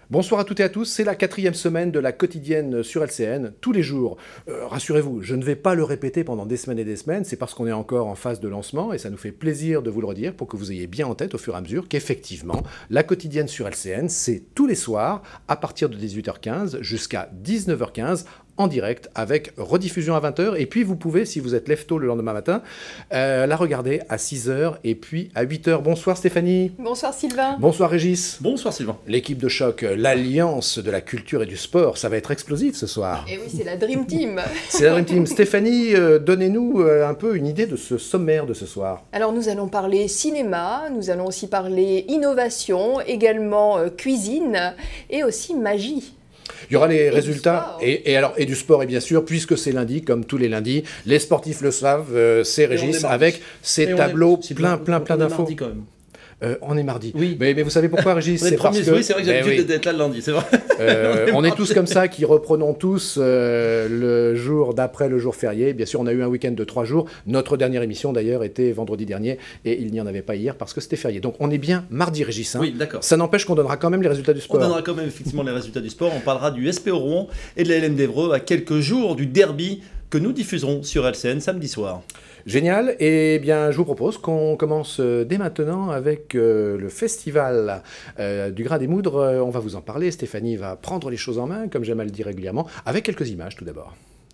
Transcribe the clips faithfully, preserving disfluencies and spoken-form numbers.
Bonsoir à toutes et à tous, c'est la quatrième semaine de la quotidienne sur L C N, tous les jours. Euh, rassurez-vous, je ne vais pas le répéter pendant des semaines et des semaines, c'est parce qu'on est encore en phase de lancement et ça nous fait plaisir de vous le redire pour que vous ayez bien en tête au fur et à mesure qu'effectivement, la quotidienne sur L C N, c'est tous les soirs à partir de dix-huit heures quinze jusqu'à dix-neuf heures quinze en direct avec rediffusion à vingt heures et puis vous pouvez, si vous êtes lève-tôt le lendemain matin, euh, la regarder à six heures et puis à huit heures. Bonsoir Stéphanie. Bonsoir Sylvain. Bonsoir Régis. Bonsoir Sylvain. L'équipe de choc, l'alliance de la culture et du sport, ça va être explosif ce soir. Et oui, c'est la Dream Team. C'est la Dream Team. Stéphanie, euh, donnez-nous euh, un peu une idée de ce sommaire de ce soir. Alors nous allons parler cinéma, nous allons aussi parler innovation, également euh, cuisine et aussi magie. Il y aura les et résultats et, et, alors, et du sport, et bien sûr, puisque c'est lundi, comme tous les lundis, les sportifs le savent, euh, c'est Régis avec ses tableaux est, plein, plein, plein d'infos. Euh, on est mardi. Oui. Mais, mais vous savez pourquoi, Régis? C'est parce que... Oui, c'est vrai que j'ai l'habitude oui. d'être là le lundi, c'est vrai. Euh, on est tous comme ça, qui reprenons tous euh, le jour d'après le jour férié. Bien sûr, on a eu un week-end de trois jours. Notre dernière émission, d'ailleurs, était vendredi dernier et il n'y en avait pas hier parce que c'était férié. Donc, on est bien mardi, Régis. Hein. Oui, d'accord. Ça n'empêche qu'on donnera quand même les résultats du sport. On donnera quand même effectivement les résultats du sport. On parlera du S P O Rouen et de la L M d'Evreux à quelques jours du derby que nous diffuserons sur L C N samedi soir. Génial, et eh bien je vous propose qu'on commence dès maintenant avec euh, le festival euh, du Grain des Moudres. Euh, on va vous en parler, Stéphanie va prendre les choses en main, comme j'aime à le dire régulièrement, avec quelques images tout d'abord.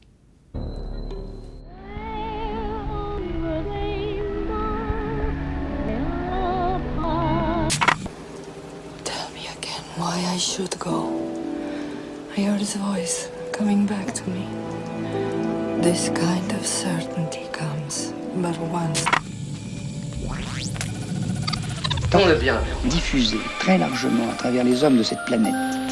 Tell me again why I should go. I heard his voice coming back to me. This kind of certainty comes but once. On le bien diffusé très largement à travers les hommes de cette planète.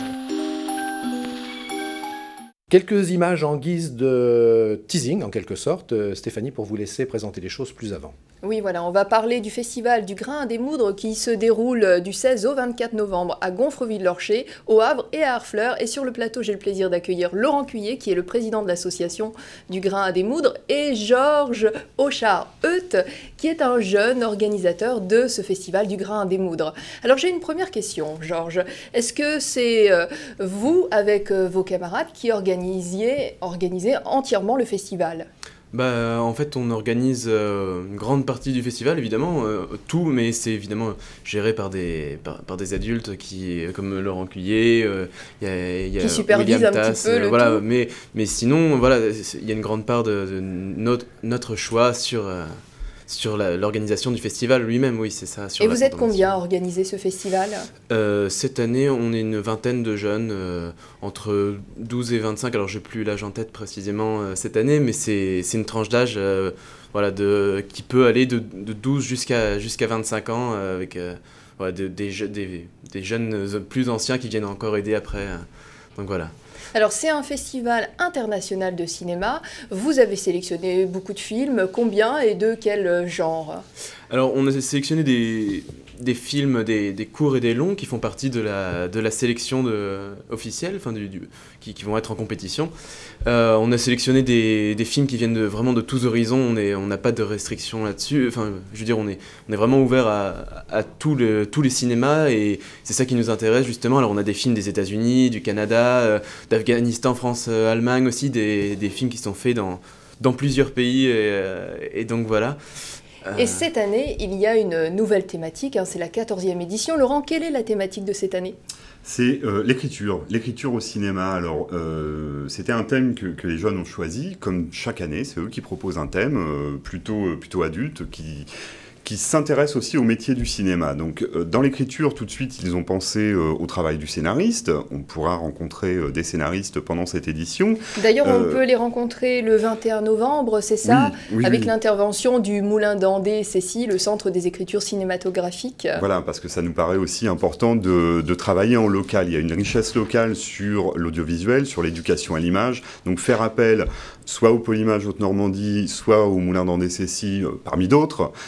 Quelques images en guise de teasing, en quelque sorte, Stéphanie, pour vous laisser présenter les choses plus avant. Oui, voilà, on va parler du festival du Grain des Moudres qui se déroule du seize au vingt-quatre novembre à Gonfreville-Lorcher, au Havre et à Harfleur. Et sur le plateau, j'ai le plaisir d'accueillir Laurent Cuillet, qui est le président de l'association du Grain des Moudres, et Georges Auchard-Heut, qui est un jeune organisateur de ce festival du Grain des Moudres. Alors j'ai une première question, Georges. Est-ce que c'est euh, vous, avec euh, vos camarades, qui organisiez, organisez entièrement le festival ? Bah, en fait, on organise euh, une grande partie du festival, évidemment, euh, tout, mais c'est évidemment géré par des, par, par des adultes qui, comme Laurent Cuillet, euh, y a, y a qui supervisent William un Tass, petit peu le euh, voilà, tout. Mais, mais sinon, voilà, il y a une grande part de, de notre, notre choix sur... Euh, sur l'organisation du festival lui-même, oui, c'est ça. Sur Et vous êtes combien à organiser ce festival ? euh, Cette année, on est une vingtaine de jeunes, euh, entre douze et vingt-cinq, alors je n'ai plus l'âge en tête précisément euh, cette année, mais c'est une tranche d'âge euh, voilà, de, qui peut aller de, de douze jusqu'à jusqu'à vingt-cinq ans, euh, avec euh, voilà, de, des, des, des jeunes plus anciens qui viennent encore aider après. Euh, donc voilà. Alors c'est un festival international de cinéma, vous avez sélectionné beaucoup de films, combien et de quel genre ? Alors on a sélectionné des, des films, des, des courts et des longs qui font partie de la, de la sélection de, officielle, enfin du, du, qui, qui vont être en compétition. Euh, on a sélectionné des, des films qui viennent de, vraiment de tous horizons, on est, on n'a pas de restrictions là-dessus, enfin je veux dire on est, on est vraiment ouvert à, à tous, le, tous les cinémas et c'est ça qui nous intéresse justement. Alors on a des films des États-Unis, du Canada, euh, d'Afghanistan, France, euh, Allemagne aussi, des, des films qui sont faits dans, dans plusieurs pays et, euh, et donc voilà. Et cette année, il y a une nouvelle thématique, hein, c'est la quatorzième édition. Laurent, quelle est la thématique de cette année ? C'est euh, l'écriture, l'écriture au cinéma. Alors, euh, c'était un thème que, que les jeunes ont choisi, comme chaque année, c'est eux qui proposent un thème euh, plutôt, euh, plutôt adulte, qui... qui s'intéressent aussi au métier du cinéma. Donc, euh, dans l'écriture, tout de suite, ils ont pensé euh, au travail du scénariste. On pourra rencontrer euh, des scénaristes pendant cette édition. D'ailleurs, euh... on peut les rencontrer le vingt et un novembre, c'est ça, oui, oui, avec oui. l'intervention du Moulin d'Andé, Cécile, le Centre des écritures cinématographiques. Voilà, parce que ça nous paraît aussi important de, de travailler en local. Il y a une richesse locale sur l'audiovisuel, sur l'éducation à l'image. Donc, faire appel soit au Polymage Haute-Normandie, soit au Moulin d'Andé, Cécile, euh, parmi d'autres, ça nous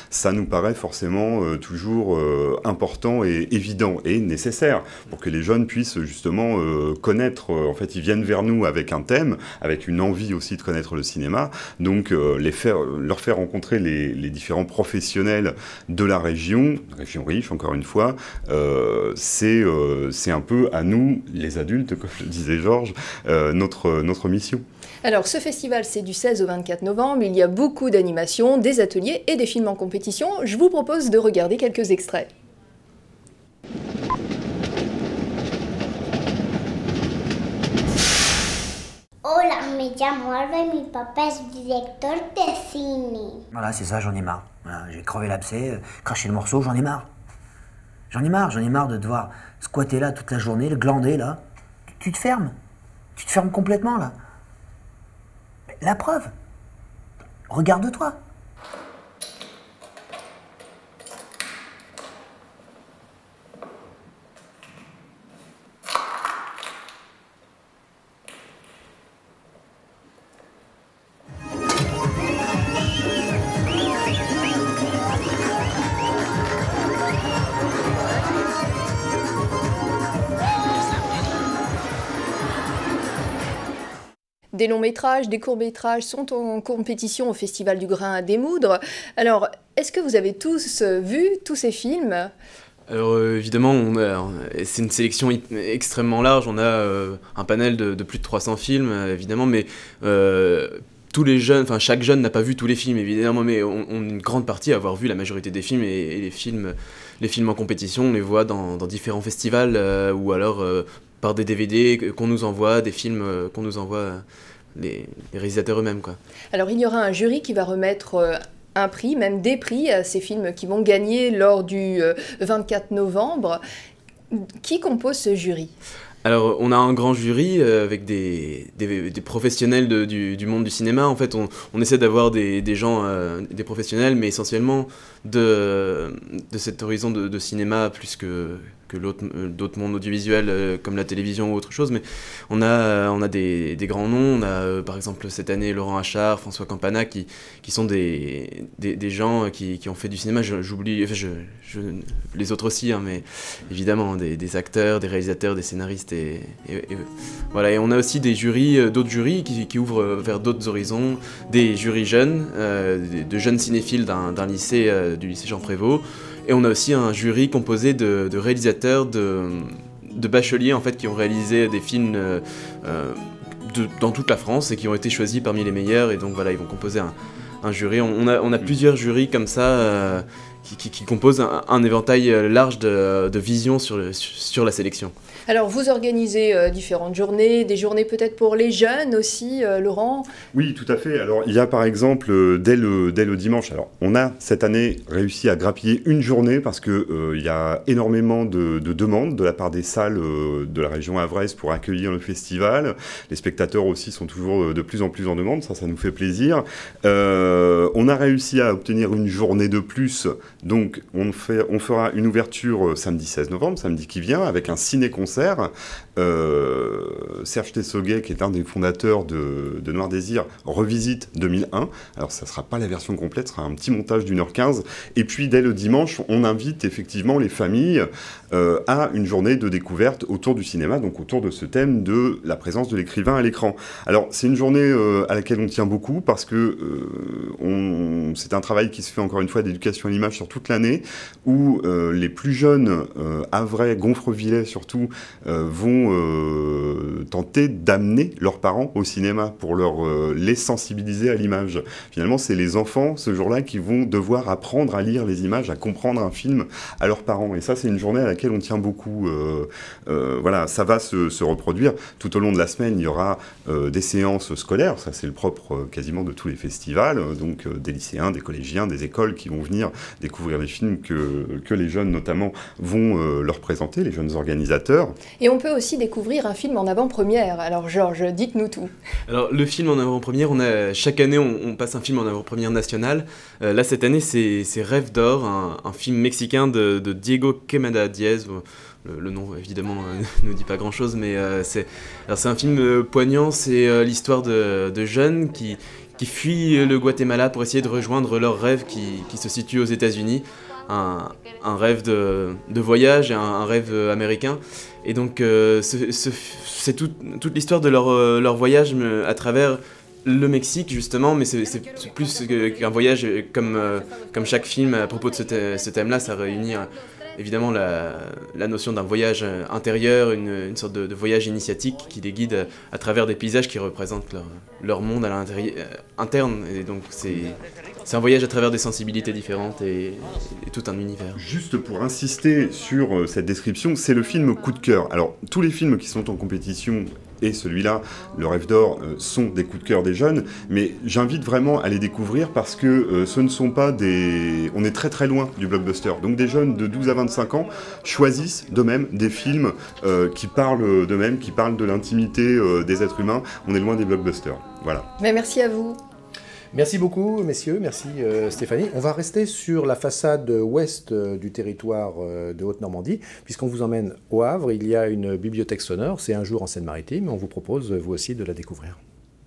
nous paraît forcément euh, toujours euh, important et évident et nécessaire pour que les jeunes puissent justement euh, connaître, euh, en fait ils viennent vers nous avec un thème, avec une envie aussi de connaître le cinéma, donc euh, les faire, leur faire rencontrer les, les différents professionnels de la région, région riche encore une fois, euh, c'est euh, c'est un peu à nous, les adultes, comme le disait Georges, euh, notre, notre mission. Alors ce festival c'est du seize au vingt-quatre novembre, il y a beaucoup d'animations, des ateliers et des films en compétition. Je vous propose de regarder quelques extraits. Hola, me llamo Alba et mi papa est directeur de cine. Voilà, c'est ça, j'en ai marre. Voilà, j'ai crevé l'abcès, euh, craché le morceau, j'en ai marre. J'en ai marre, j'en ai marre de devoir squatter là toute la journée, le glander là. Tu te fermes. Tu te fermes complètement là. La preuve. Regarde-toi. Des longs métrages, des courts métrages sont en compétition au Festival du Grain à Démoudre. Alors, est-ce que vous avez tous vu tous ces films ? Alors euh, évidemment, on a, c'est une sélection extrêmement large, on a euh, un panel de, de plus de trois cents films, euh, évidemment, mais euh, tous les jeunes, enfin chaque jeune n'a pas vu tous les films, évidemment, mais on, on a une grande partie à avoir vu la majorité des films, et, et les films les films en compétition, on les voit dans, dans différents festivals, euh, ou alors euh, par des D V D qu'on nous envoie, des films euh, qu'on nous envoie, euh, les, les réalisateurs eux-mêmes, quoi. Alors il y aura un jury qui va remettre euh, un prix, même des prix à ces films qui vont gagner lors du euh, vingt-quatre novembre. Qui compose ce jury ? Alors, on a un grand jury euh, avec des, des, des professionnels de, du, du monde du cinéma. En fait, on, on essaie d'avoir des, des gens, euh, des professionnels, mais essentiellement de, de cet horizon de, de cinéma plus que, que l'autre, d'autres mondes audiovisuels euh, comme la télévision ou autre chose. Mais on a, on a des, des grands noms. On a, euh, par exemple, cette année, Laurent Achard, François Campana, qui, qui sont des, des, des gens qui, qui ont fait du cinéma. Je, j'oublie, enfin, je, je, les autres aussi, hein, mais évidemment, des, des acteurs, des réalisateurs, des scénaristes. Et, et, et, voilà. Et on a aussi des jurys, euh, d'autres jurys qui, qui ouvrent vers d'autres horizons, des jurys jeunes, euh, de, de jeunes cinéphiles d'un, d'un lycée, euh, du lycée Jean Prévost, et on a aussi un jury composé de, de réalisateurs, de, de bacheliers en fait, qui ont réalisé des films euh, de, dans toute la France et qui ont été choisis parmi les meilleurs, et donc voilà, ils vont composer un, un jury. On a, on a plusieurs jurys comme ça euh, qui, qui, qui composent un, un éventail large de, de visions sur, le, sur la sélection. Alors, vous organisez euh, différentes journées, des journées peut-être pour les jeunes aussi, euh, Laurent ? Oui, tout à fait. Alors, il y a par exemple, euh, dès, le, dès le dimanche, alors on a cette année réussi à grappiller une journée parce qu'il euh, y a énormément de, de demandes de la part des salles euh, de la région havraise pour accueillir le festival. Les spectateurs aussi sont toujours de plus en plus en demande, ça, ça nous fait plaisir. Euh, on a réussi à obtenir une journée de plus, donc on, fait, on fera une ouverture samedi seize novembre, samedi qui vient, avec un ciné-concert. Euh, Serge Tessoguet, qui est un des fondateurs de, de Noir Désir, revisite deux mille un. Alors, ça ne sera pas la version complète, ce sera un petit montage d'une heure quinze. Et puis, dès le dimanche, on invite effectivement les familles euh, à une journée de découverte autour du cinéma, donc autour de ce thème de la présence de l'écrivain à l'écran. Alors, c'est une journée euh, à laquelle on tient beaucoup parce que euh, on, c'est un travail qui se fait encore une fois d'éducation à l'image sur toute l'année, où euh, les plus jeunes, euh, Havrais, Gonfrevillais surtout, Euh, vont euh, tenter d'amener leurs parents au cinéma pour leur, euh, les sensibiliser à l'image. Finalement, c'est les enfants, ce jour-là, qui vont devoir apprendre à lire les images, à comprendre un film à leurs parents. Et ça, c'est une journée à laquelle on tient beaucoup. Euh, euh, voilà, ça va se, se reproduire. Tout au long de la semaine, il y aura euh, des séances scolaires. Ça, c'est le propre euh, quasiment de tous les festivals. Donc, euh, des lycéens, des collégiens, des écoles qui vont venir découvrir les films que, que les jeunes, notamment, vont euh, leur présenter, les jeunes organisateurs. Et on peut aussi découvrir un film en avant-première. Alors Georges, dites-nous tout. Alors le film en avant-première, on a, chaque année on, on passe un film en avant-première nationale. Euh, là cette année c'est, c'est Rêve d'or, un, un film mexicain de, de Diego Quemada Diaz. Le, le nom évidemment ne nous dit pas grand-chose, mais euh, c'est, alors, c'est un film euh, poignant, c'est euh, l'histoire de, de jeunes qui... qui fuient le Guatemala pour essayer de rejoindre leur rêve qui, qui se situe aux États-Unis, un, un rêve de, de voyage, un, un rêve américain. Et donc euh, ce, ce, c'est tout, toute l'histoire de leur, euh, leur voyage à travers le Mexique justement, mais c'est, c'est plus qu'un voyage comme, euh, comme chaque film à propos de ce, thème, ce thème-là, ça réunit euh, évidemment la, la notion d'un voyage intérieur, une, une sorte de, de voyage initiatique qui les guide à, à travers des paysages qui représentent leur, leur monde à l'intérieur, interne. Et donc c'est, c'est un voyage à travers des sensibilités différentes et, et tout un univers. Juste pour insister sur cette description, c'est le film coup de cœur. Alors tous les films qui sont en compétition et celui-là, Le Rêve d'Or, euh, sont des coups de cœur des jeunes, mais j'invite vraiment à les découvrir parce que euh, ce ne sont pas des... On est très très loin du blockbuster. Donc des jeunes de douze à vingt-cinq ans choisissent d'eux-mêmes des films euh, qui parlent d'eux-mêmes, qui parlent de l'intimité euh, des êtres humains. On est loin des blockbusters. Voilà. Mais merci à vous. Merci beaucoup, messieurs. Merci, euh, Stéphanie. On va rester sur la façade ouest euh, du territoire euh, de Haute-Normandie, puisqu'on vous emmène au Havre. Il y a une bibliothèque sonore. C'est un jour en Seine-Maritime. On vous propose, vous aussi, de la découvrir.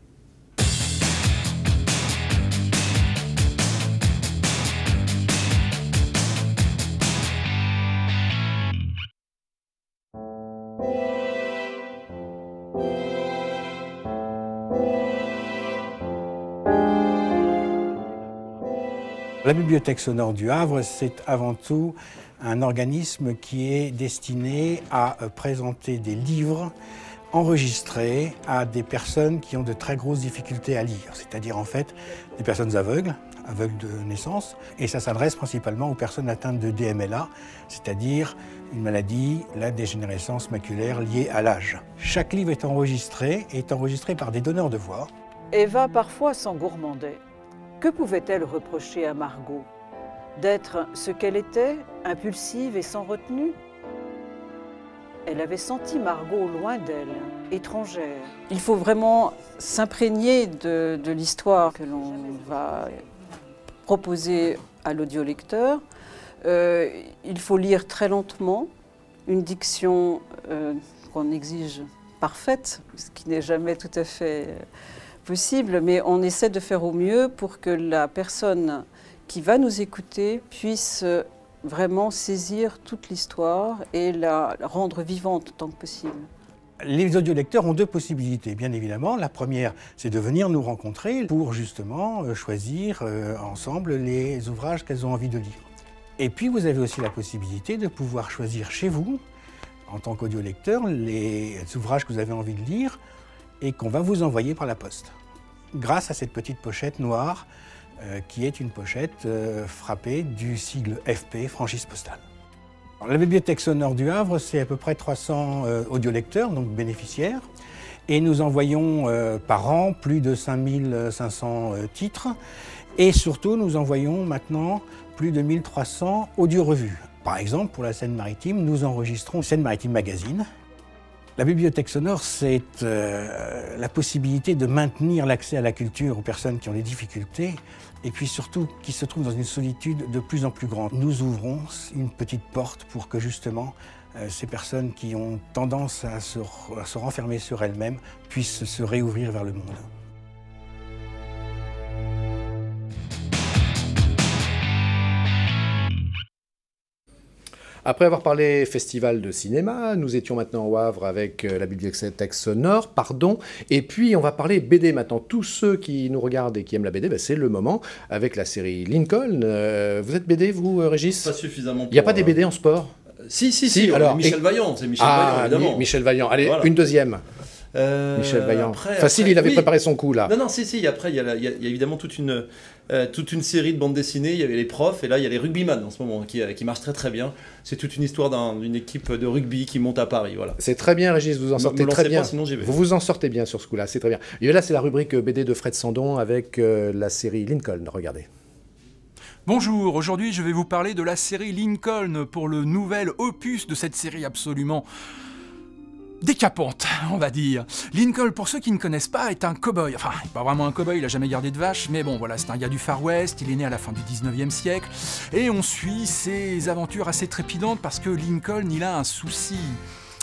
La Bibliothèque sonore du Havre, c'est avant tout un organisme qui est destiné à présenter des livres enregistrés à des personnes qui ont de très grosses difficultés à lire, c'est-à-dire en fait des personnes aveugles, aveugles de naissance, et ça s'adresse principalement aux personnes atteintes de D M L A, c'est-à-dire une maladie, la dégénérescence maculaire liée à l'âge. Chaque livre est enregistré, est enregistré par des donneurs de voix. Eva parfois s'en gourmandait. Que pouvait-elle reprocher à Margot? D'être ce qu'elle était, impulsive et sans retenue? Elle avait senti Margot loin d'elle, étrangère. Il faut vraiment s'imprégner de, de l'histoire que l'on va proposer à l'audiolecteur. Euh, il faut lire très lentement, une diction euh, qu'on exige parfaite, ce qui n'est jamais tout à fait possible, mais on essaie de faire au mieux pour que la personne qui va nous écouter puisse vraiment saisir toute l'histoire et la rendre vivante autant que possible. Les audiolecteurs ont deux possibilités, bien évidemment. La première, c'est de venir nous rencontrer pour justement choisir ensemble les ouvrages qu'elles ont envie de lire. Et puis vous avez aussi la possibilité de pouvoir choisir chez vous, en tant qu'audiolecteur, les ouvrages que vous avez envie de lire et qu'on va vous envoyer par la poste, grâce à cette petite pochette noire euh, qui est une pochette euh, frappée du sigle F P, franchise postale. Alors, la bibliothèque sonore du Havre, c'est à peu près trois cents euh, audiolecteurs, donc bénéficiaires, et nous envoyons euh, par an plus de cinq mille cinq cents euh, titres, et surtout nous envoyons maintenant plus de mille trois cents audio-revues. Par exemple, pour la Seine-Maritime, nous enregistrons Seine-Maritime Magazine. La bibliothèque sonore, c'est euh, la possibilité de maintenir l'accès à la culture aux personnes qui ont des difficultés et puis surtout qui se trouvent dans une solitude de plus en plus grande. Nous ouvrons une petite porte pour que justement euh, ces personnes qui ont tendance à se, à se renfermer sur elles-mêmes puissent se réouvrir vers le monde. Après avoir parlé festival de cinéma, nous étions maintenant au Havre avec la bibliothèque sonore, pardon, et puis on va parler B D maintenant. Tous ceux qui nous regardent et qui aiment la B D, ben c'est le moment avec la série Lincoln. Euh, vous êtes B D, vous, Régis? Pas suffisamment. Il n'y a pas des B D en sport? Si, si, si, si alors, Michel et... Vaillant, c'est Michel ah, Vaillant, évidemment. Mi Michel Vaillant, allez, voilà. Une deuxième. Euh, Michel Vaillant. Après, Facile, après, il avait oui. préparé son coup, là. Non, non, si, si, après, il y, y, y a évidemment toute une, euh, toute une série de bandes dessinées, il y avait les profs, et là, il y a les rugbyman en ce moment, qui, qui marchent très très bien. C'est toute une histoire d'une un, équipe de rugby qui monte à Paris, voilà. C'est très bien, Régis, vous en sortez me, me très bien. Pas, sinon j'y vais. Vous vous en sortez bien sur ce coup-là, c'est très bien. Et là, c'est la rubrique B D de Fred Sandon avec euh, la série Lincoln, regardez. Bonjour, aujourd'hui je vais vous parler de la série Lincoln pour le nouvel opus de cette série absolument décapante, on va dire. Lincoln, pour ceux qui ne connaissent pas, est un cow-boy. Enfin, il n'est pas vraiment un cow-boy, il n'a jamais gardé de vache, mais bon, voilà, c'est un gars du Far West, il est né à la fin du dix-neuvième siècle, et on suit ses aventures assez trépidantes parce que Lincoln, il a un souci.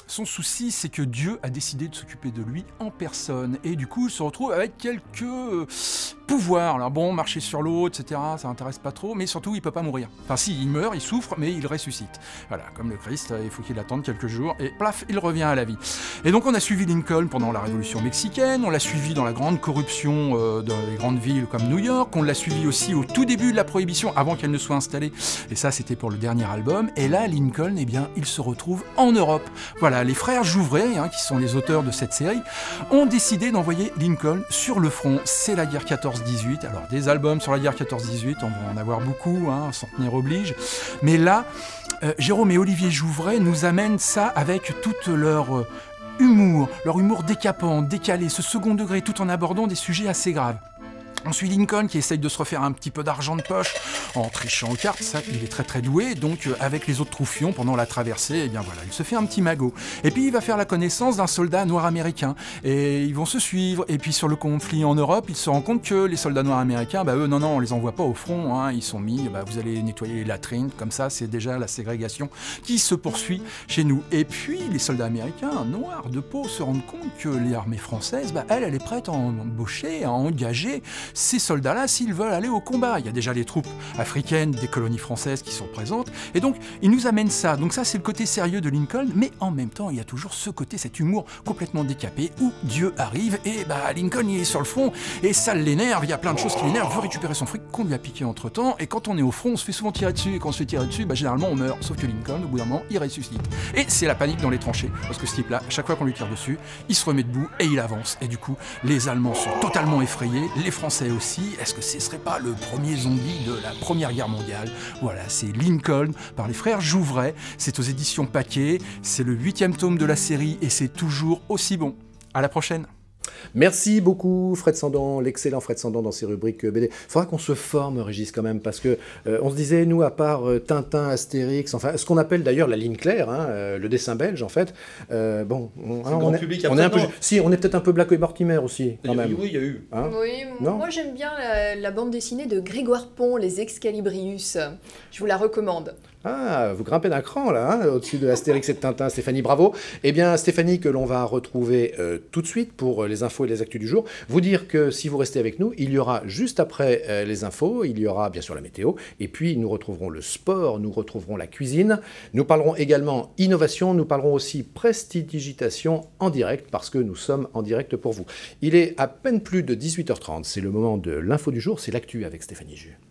son souci, c'est que Dieu a décidé de s'occuper de lui en personne. Et du coup, il se retrouve avec quelques euh, pouvoirs. Alors bon, marcher sur l'eau, et cetera, ça n'intéresse pas trop, mais surtout, il peut pas mourir. Enfin si, il meurt, il souffre, mais il ressuscite. Voilà, comme le Christ, il faut qu'il attende quelques jours, et plaf, il revient à la vie. Et donc on a suivi Lincoln pendant la Révolution mexicaine, on l'a suivi dans la grande corruption euh, dans les grandes villes comme New York, on l'a suivi aussi au tout début de la Prohibition, avant qu'elle ne soit installée. Et ça, c'était pour le dernier album. Et là, Lincoln, eh bien, il se retrouve en Europe. Voilà, les frères Jouvray, hein, qui sont les auteurs de cette série, ont décidé d'envoyer Lincoln sur le front. C'est la guerre quatorze dix-huit. Alors, des albums sur la guerre quatorze dix-huit, on va en avoir beaucoup, hein, centenaire oblige. Mais là, euh, Jérôme et Olivier Jouvray nous amènent ça avec toute leur euh, humour, leur humour décapant, décalé, ce second degré, tout en abordant des sujets assez graves. On suit Lincoln qui essaye de se refaire un petit peu d'argent de poche en trichant aux cartes, ça il est très très doué, donc euh, avec les autres troufions pendant la traversée, eh bien voilà, il se fait un petit magot. Et puis il va faire la connaissance d'un soldat noir américain, et ils vont se suivre, et puis sur le conflit en Europe, il se rend compte que les soldats noirs américains, bah eux non non, on les envoie pas au front, hein, ils sont mis, bah, vous allez nettoyer les latrines, comme ça c'est déjà la ségrégation qui se poursuit chez nous. Et puis les soldats américains, noirs de peau, se rendent compte que l'armée française, bah, elle, elle est prête à embaucher, à engager ces soldats-là s'ils veulent aller au combat. Il y a déjà les troupes africaines des colonies françaises qui sont présentes, et donc ils nous amènent ça. Donc ça c'est le côté sérieux de Lincoln, mais en même temps il y a toujours ce côté, cet humour complètement décapé où Dieu arrive et bah Lincoln il est sur le front et ça l'énerve, il y a plein de choses qui l'énervent, veut récupérer son fric qu'on lui a piqué entre temps, et quand on est au front on se fait souvent tirer dessus, et quand on se fait tirer dessus, bah généralement on meurt, sauf que Lincoln au bout d'un moment il ressuscite. Et c'est la panique dans les tranchées, parce que ce type là, chaque fois qu'on lui tire dessus, il se remet debout et il avance, et du coup les Allemands sont totalement effrayés, les Français aussi. Est-ce que ce serait pas le premier zombie de la Première Guerre mondiale? Voilà, c'est Lincoln par les frères Jouvray, c'est aux éditions Paquet, c'est le huitième tome de la série et c'est toujours aussi bon. À la prochaine. Merci beaucoup Fred Sandan, l'excellent Fred Sandan dans ses rubriques B D. Il faudra qu'on se forme, Régis, quand même, parce que euh, on se disait, nous, à part euh, Tintin, Astérix, enfin, ce qu'on appelle d'ailleurs la ligne claire, hein, euh, le dessin belge, en fait, euh, bon, on, hein, on, est, on est un peu... Si, on est peut-être un peu Black et Mortimer aussi, quand même. Oui, il y a eu. Hein oui, non moi j'aime bien la, la bande dessinée de Grégoire Pont, Les Excalibrius. Je vous la recommande. Ah, vous grimpez d'un cran, là, hein, au-dessus de Astérix et de Tintin, Stéphanie, bravo. Eh bien, Stéphanie, que l'on va retrouver euh, tout de suite pour les infos et les actus du jour. Vous dire que si vous restez avec nous, il y aura juste après euh, les infos, il y aura bien sûr la météo, et puis nous retrouverons le sport, nous retrouverons la cuisine, nous parlerons également innovation, nous parlerons aussi prestidigitation en direct, parce que nous sommes en direct pour vous. Il est à peine plus de dix-huit heures trente, c'est le moment de l'info du jour, c'est l'actu avec Stéphanie Jus.